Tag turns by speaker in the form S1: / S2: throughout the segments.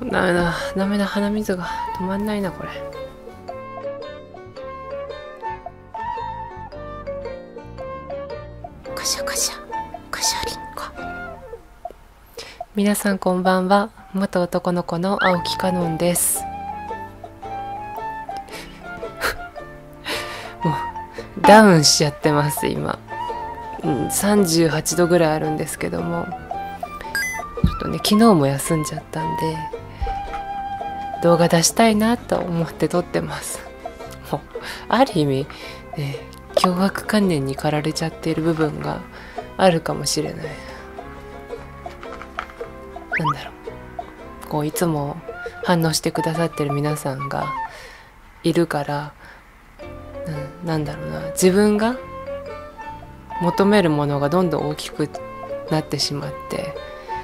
S1: ダメだダメだ、鼻水が止まんないなこれ。カシャカシャカシャリンコ。皆さんこんばんは。元男の子の青木かのんです。もうダウンしちゃってます今。38度ぐらいあるんですけども、ちょっとね昨日も休んじゃったんで動画出したいなと思って撮ってます。もうある意味ね、強迫観念に駆られちゃっている部分があるかもしれない。なんだろう、こういつも反応してくださってる皆さんがいるから、なんだろうな、自分が求めるものがどんどん大きくなってしまって、ね、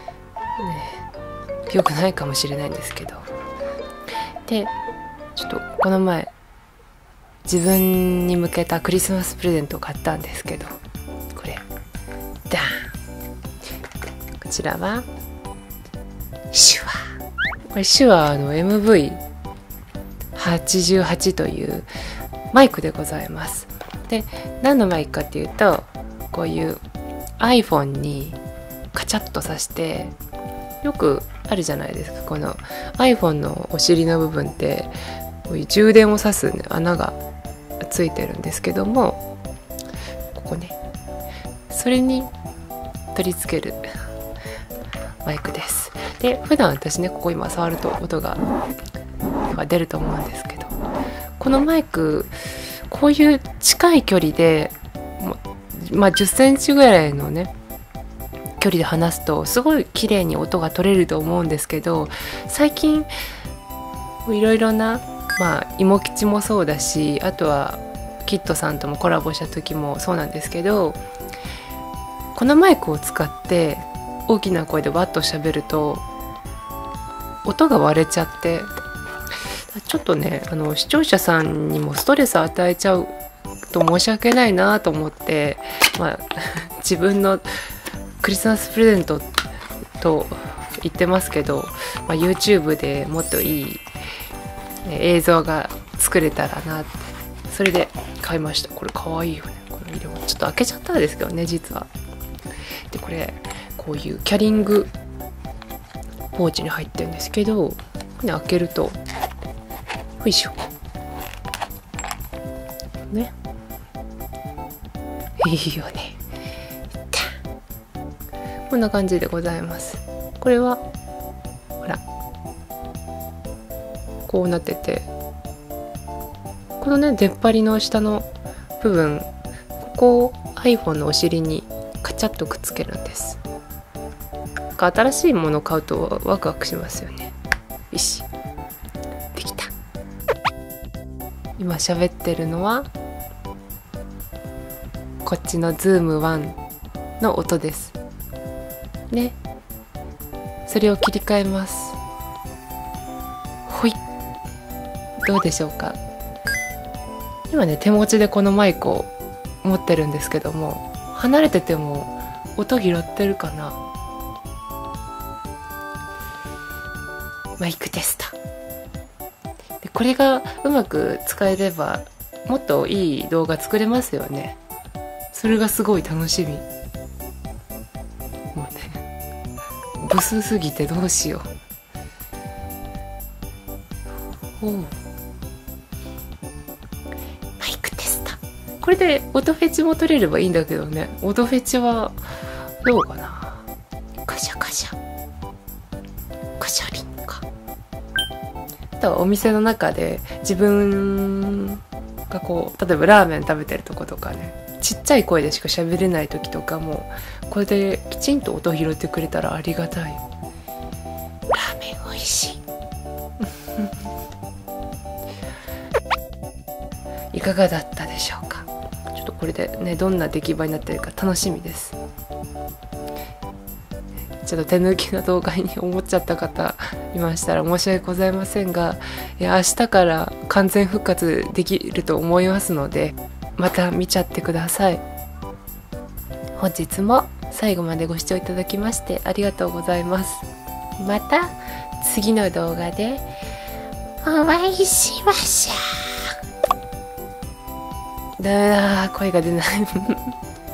S1: 良くないかもしれないんですけど。でちょっとこの前自分に向けたクリスマスプレゼントを買ったんですけど、これダーン、こちらは手話、これ手話の MV88 というマイクでございます。で何のマイクかっていうと、こういう iPhone にカチャッとさして、よくあるじゃないですか、この iPhone のお尻の部分ってこういう充電を挿す、ね、穴がついてるんですけども、ここね、それに取り付けるマイクです。で普段私ね、ここ今触ると音が出ると思うんですけど、このマイクこういう近い距離で、まあ10センチぐらいのね距離で話すとすごい綺麗に音が取れると思うんですけど、最近いろいろな、まあ芋吉もそうだし、あとはキッドさんともコラボした時もそうなんですけど、このマイクを使って大きな声でバッと喋ると音が割れちゃって、ちょっとね視聴者さんにもストレス与えちゃうと申し訳ないなと思って、まあ自分のクリスマスプレゼントと言ってますけど、まあ、YouTube でもっといい映像が作れたらなって、それで買いました。これかわいいよね、この色。ちょっと開けちゃったんですけどね実は。でこれこういうキャリングポーチに入ってるんですけど、開けるとよいしょね、いいよね。こんな感じでございます。これはほらこうなってて、このね出っ張りの下の部分、ここを iPhone のお尻にカチャッとくっつけるんです。なんか新しいものを買うとワクワクしますよね。よし、できた。今喋ってるのはこっちの Zoom1 の音ですね。それを切り替えます。ほい、どうでしょうか。今ね手持ちでこのマイクを持ってるんですけども、離れてても音拾ってるかな。マイクテストで、これがうまく使えればもっといい動画作れますよね。それがすごい楽しみ。もうねブスすぎてどうしよう。おう、マイクテスト。これで音フェチも取れればいいんだけどね。音フェチはどうかな。カシャカシャカシャリンか。あとはお店の中で自分がこう例えばラーメン食べてるとことかね、ちっちゃい声でしか喋れない時とかもこれできちんと音拾ってくれたらありがたい。ラーメン美味しいいかがだったでしょうか。ちょっとこれでねどんな出来栄えになってるか楽しみです。ちょっと手抜きな動画に思っちゃった方いましたら申し訳ございませんが、明日から完全復活できると思いますので、また見ちゃってください。本日も最後までご視聴いただきましてありがとうございます。また次の動画でお会いしましょう。ダメだ、声が出ないバイバイ。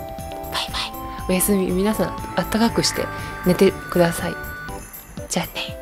S1: おやすみ。皆さんあったかくして寝てください。じゃあね。